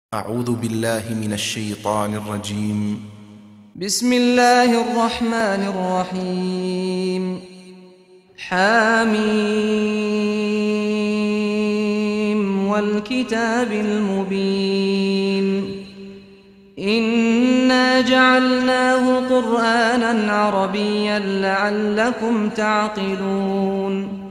أعوذ بالله من الشيطان الرجيم. بسم الله الرحمن الرحيم. حميم والكتاب المبين. إنا جعلناه قرآنا عربيا لعلكم تعقلون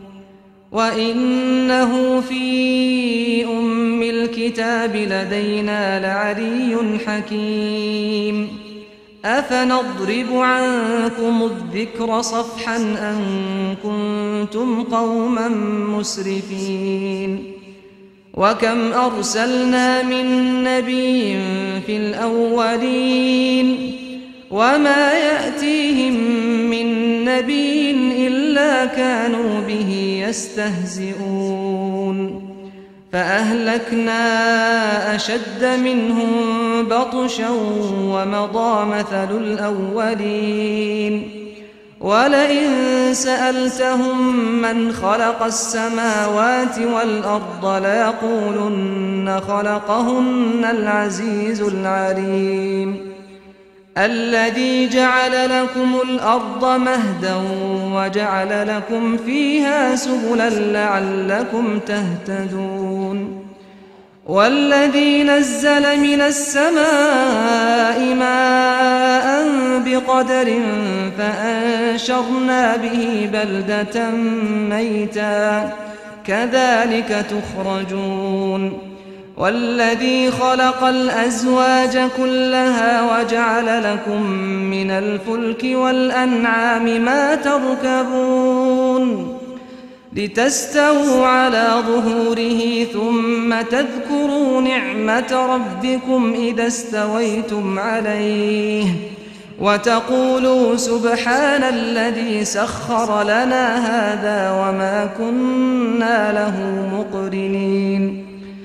وإنه في أم الكتاب لدينا لعلي حكيم. أفنضرب عنكم الذكر صفحا أن كنتم قوما مسرفين. وكم أرسلنا من نبي في الأولين وما يأتيهم من نبي إلا كانوا به يستهزئون. فأهلكنا أشد منهم بطشا ومضى مثل الأولين. ولئن سألتهم من خلق السماوات والأرض ليقولن خلقهن العزيز العليم. الذي جعل لكم الأرض مهدا وجعل لكم فيها سبلا لعلكم تهتدون. والذي نزل من السماء ماء بقدر فأنشرنا به بلدة ميتا كذلك تخرجون. والذي خلق الأزواج كلها وجعل لكم من الفلك والأنعام ما تركبون لتستووا على ظهوره ثم تذكروا نعمة ربكم إذا استويتم عليه وتقولوا سبحان الذي سخر لنا هذا وما كنا له مقرنين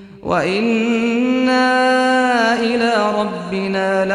وإنا إلى ربنا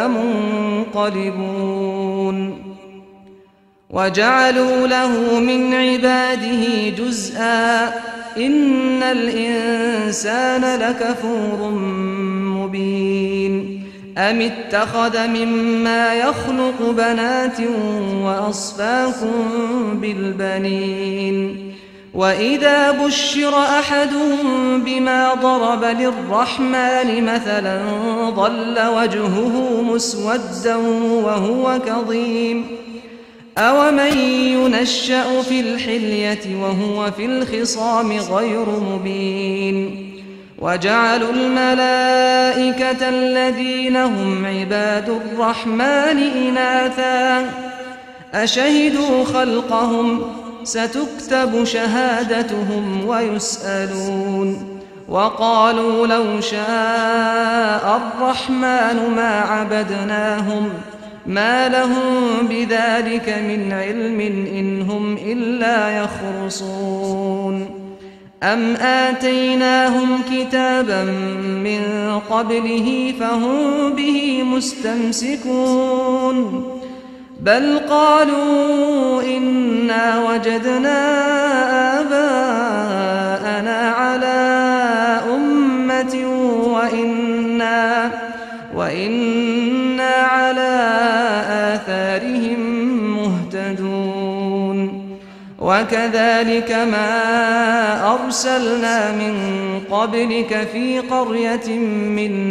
لمنقلبون. وجعلوا له من عباده جزءا إن الإنسان لكفور مبين. أم اتخذ مما يخلق بنات وأصفاكم بالبنين. وإذا بشر أحدهم بما ضرب للرحمن مثلا ظل وجهه مسودا وهو كظيم. أومن ينشأ في الحلية وهو في الخصام غير مبين. وجعلوا الملائكة الذين هم عباد الرحمن إناثا أشهدوا خلقهم ستكتب شهادتهم ويسألون. وقالوا لو شاء الرحمن ما عبدناهم ما لهم بذلك من علم إن هم إلا يخرصون. أم آتيناهم كتابا من قبله فهم به مستمسكون بل قالوا إنا وجدنا آباءنا على أمة وإنا على آثارهم مهتدون. وكذلك ما أرسلنا من قبلك في قرية من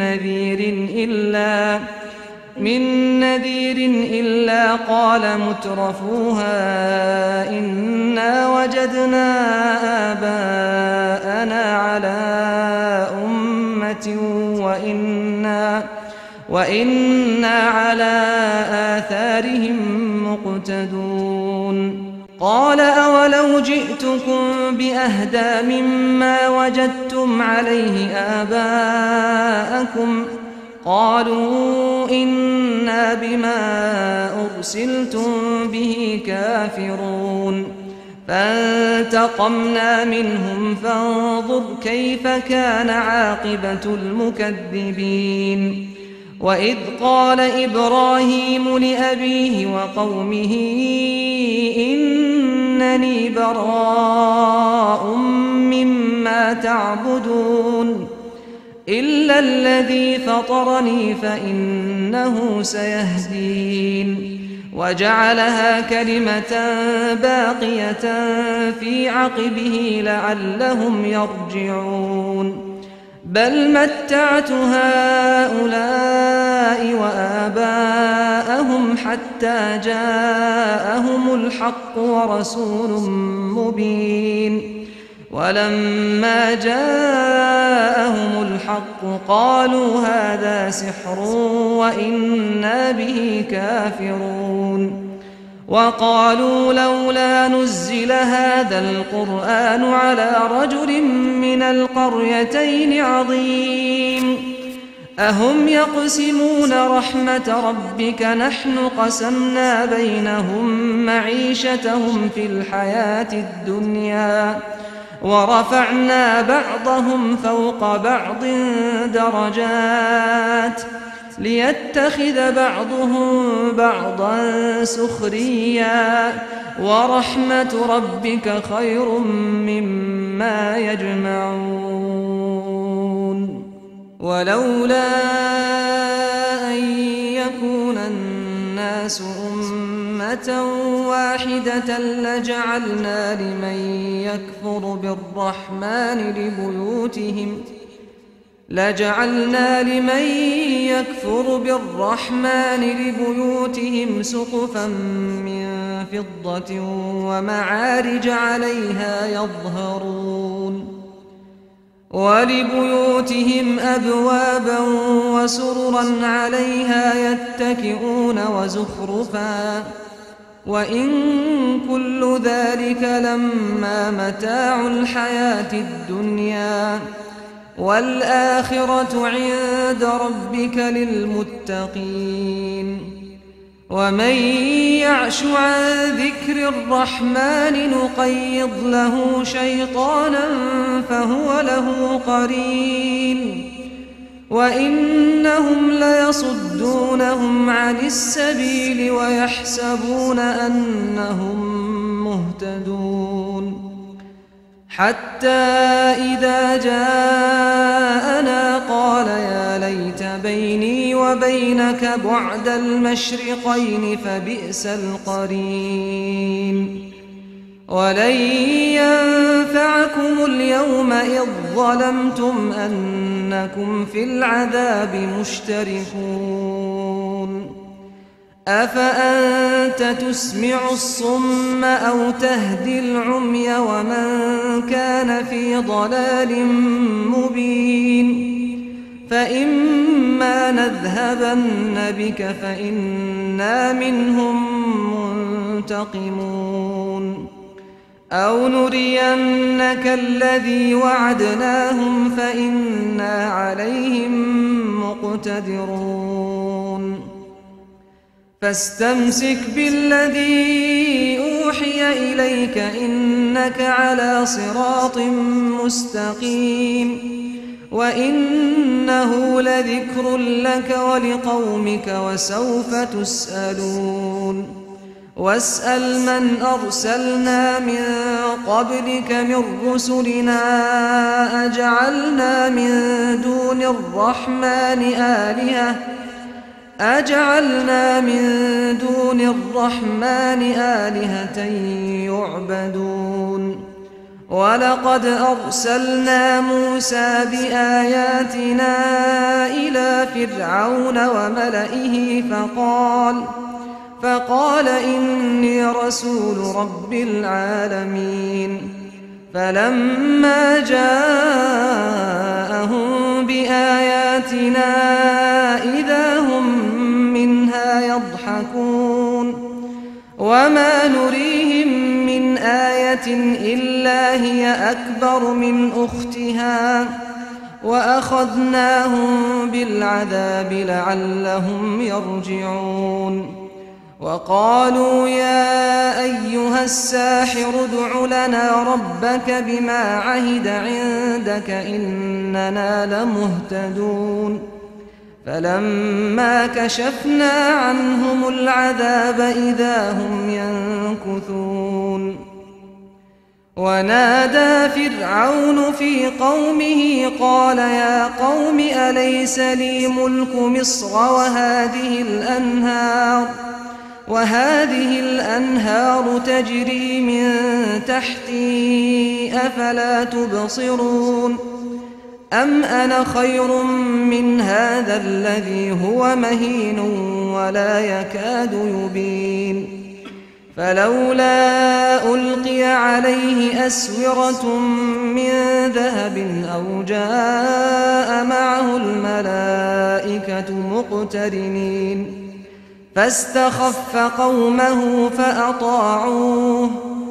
نذير إلا قال مترفوها إنا وجدنا آباءنا على أمة وإنا على آثارهم مقتدون. قال أولو جئتكم بأهدى مما وجدتم عليه آباءكم قالوا إنا بما أرسلتم به كافرون. فانتقمنا منهم فانظر كيف كان عاقبة المكذبين. وإذ قال إبراهيم لأبيه وقومه إنني براء مما تعبدون إلا الذي فطرني فإنه سيهدين وجعلها كلمة باقية في عقبه لعلهم يرجعون بل متعت هؤلاء وآباءهم حتى جاءهم الحق ورسول مبين ولما جاءهم الحق قالوا هذا سحر وإنا به كافرون وقالوا لولا نزل هذا القرآن على رجل من القريتين عظيم أهم يقسمون رحمة ربك نحن قسمنا بينهم معيشتهم في الحياة الدنيا ورفعنا بعضهم فوق بعض درجات ليتخذ بعضهم بعضا سخريا ورحمة ربك خير مما يجمعون ولولا أن يكون الناس أمة واحدة لجعلنا لمن يكفر بالرحمن لبيوتهم سقفا من فضة ومعارج عليها يظهرون ولبيوتهم أبوابا وسررا عليها يتكئون وزخرفا وإن كل ذلك لما متاع الحياة الدنيا والآخرة عند ربك للمتقين ومن يعش عن ذكر الرحمن نقيض له شيطانا فهو له قرين وإنهم ليصدونهم عن السبيل ويحسبون أنهم مهتدون حتى إذا جاءنا قال يا ليت بيني وبينك بعد المشرقين فبئس القرين ولن ينفعكم اليوم إذ ظلمتم أنكم في العذاب مشتركون أفأنت تسمع الصم أو تهدي العمي ومن كان في ضلال مبين فإما نذهبن بك فإنا منهم منتقمون أو نرينك الذي وعدناهم فإنا عليهم مقتدرون فاستمسك بالذي أوحي إليك إنك على صراط مستقيم وإنه لذكر لك ولقومك وسوف تسألون واسأل من أرسلنا من قبلك من رسلنا أجعلنا من دون الرحمن آلهة يعبدون ولقد أرسلنا موسى بآياتنا إلى فرعون وملئه فقال إني رسول رب العالمين فلما جاءهم بآياتنا إذا هم منها يضحكون وما نريهم من آية إلا هي أكبر من أختها وأخذناهم بالعذاب لعلهم يرجعون وقالوا يا أيها الساحر ادع لنا ربك بما عهد عندك إننا لمهتدون فلما كشفنا عنهم العذاب إذا هم ينكثون ونادى فرعون في قومه قال يا قوم أليس لي ملك مصر وهذه الأنهار تجري من تحتي أفلا تبصرون أم أنا خير من هذا الذي هو مهين ولا يكاد يبين فلولا ألقي عليه أسورة من ذهب أو جاء معه الملائكة مقترنين فاستخف قومه فأطاعوه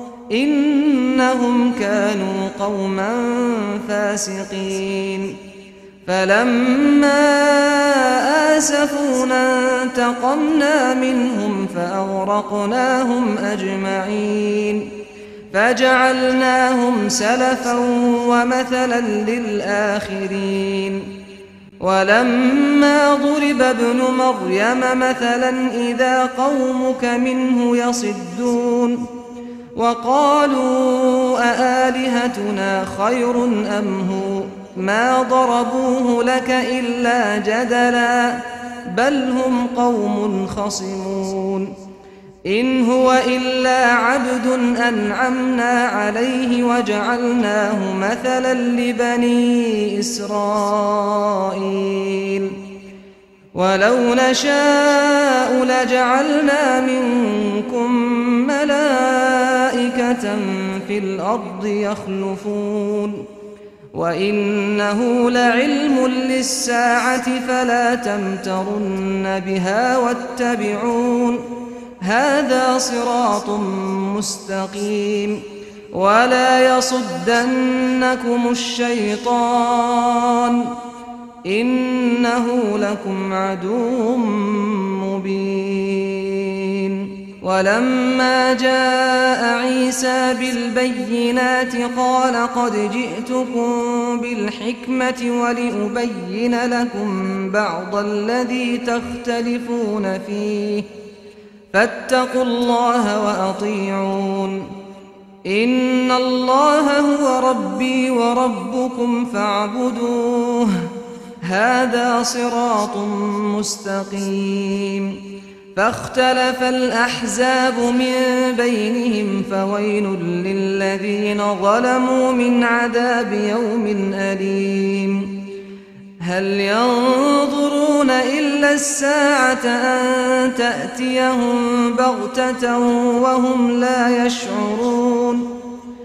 إنهم كانوا قوما فاسقين فلما آسفونا انتقمنا منهم فأغرقناهم أجمعين فجعلناهم سلفا ومثلا للآخرين ولما ضرب ابن مريم مثلا إذا قومك منه يصدون وقالوا أآلهتنا خير أم هو ما ضربوه لك إلا جدلا بل هم قوم خصمون إن هو إلا عبد أنعمنا عليه وجعلناه مثلا لبني إسرائيل ولو نشاء لجعلنا منكم ملائكة في الأرض يخلفون وإنه لعلم للساعة فلا تمترن بها واتبعون هذا صراط مستقيم ولا يصدنكم الشيطان إنه لكم عدو مبين ولما جاء عيسى بالبينات قال قد جئتكم بالحكمة ولأبين لكم بعض الذي تختلفون فيه فاتقوا الله وأطيعون إن الله هو ربي وربكم فاعبدوه هذا صراط مستقيم فاختلف الأحزاب من بينهم فويل للذين ظلموا من عذاب يوم أليم هل ينظرون إلا الساعة أن تأتيهم بغتة وهم لا يشعرون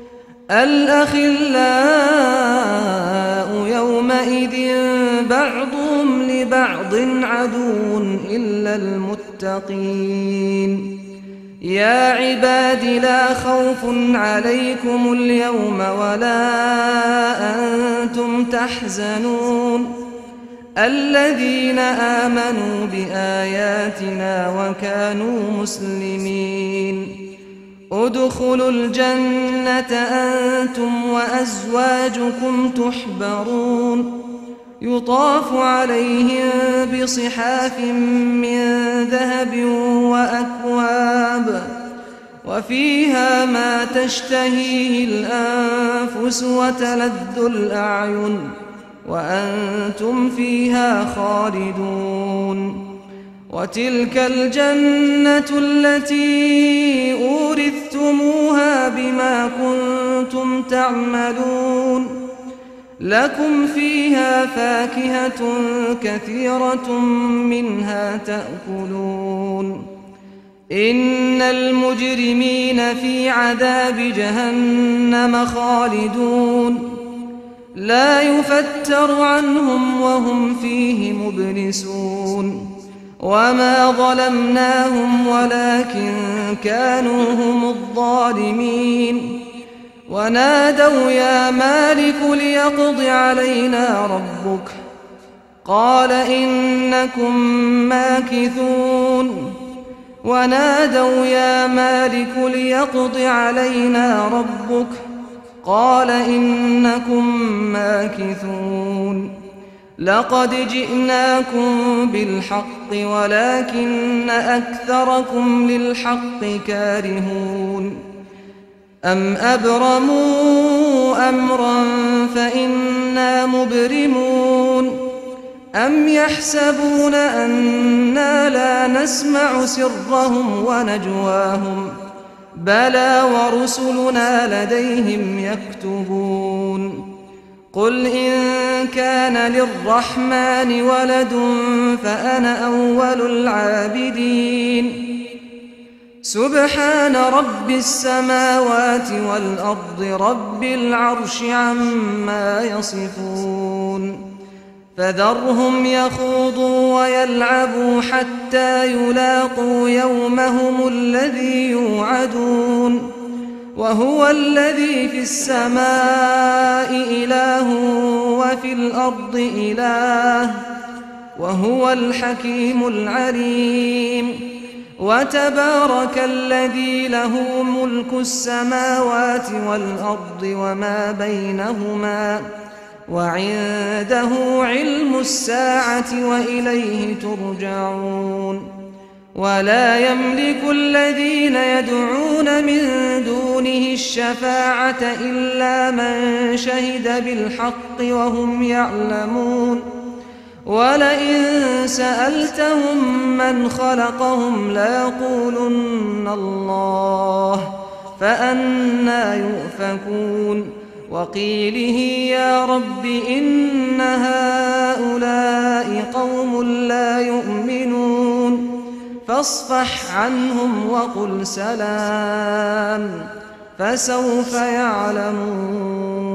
الأخلاء يومئذ بعضهم لبعض عدو إلا المتقين يا عباد لا خوف عليكم اليوم ولا أنتم تحزنون الذين آمنوا بآياتنا وكانوا مسلمين ادخلوا الجنة أنتم وأزواجكم تحبرون يطاف عليهم بصحاف من ذهب وأكواب وفيها ما تشتهيه الأنفس وتلذ الأعين وأنتم فيها خالدون وتلك الجنة التي أورثتموها بما كنتم تعملون لكم فيها فاكهة كثيرة منها تأكلون إن المجرمين في عذاب جهنم خالدون لا يفتر عنهم وهم فيه مبلسون وما ظلمناهم ولكن كانوا هم الظالمين ونادوا يا مالك ليقض علينا ربك قال إنكم ماكثون ونادوا يا مالك ليقض علينا ربك قال إنكم ماكثون لقد جئناكم بالحق ولكن أكثركم للحق كارهون أم أبرموا أمرا فإنا مبرمون أم يحسبون أنا لا نسمع سرهم ونجواهم بلى ورسلنا لديهم يكتبون قل إن كان للرحمن ولد فأنا أول العابدين سبحان رب السماوات والأرض رب العرش عما يصفون فذرهم يخوضوا ويلعبوا حتى يلاقوا يومهم الذي يوعدون وهو الذي في السماء إله وفي الأرض إله وهو الحكيم العليم وتبارك الذي له ملك السماوات والأرض وما بينهما وعنده علم الساعة وإليه ترجعون ولا يملك الذين يدعون من دونه الشفاعة إلا من شهد بالحق وهم يعلمون ولئن سألتهم من خلقهم ليقولن الله فأنى يؤفكون وقيله يا رب إن هؤلاء قوم لا يؤمنون فاصفح عنهم وقل سلام فسوف يعلمون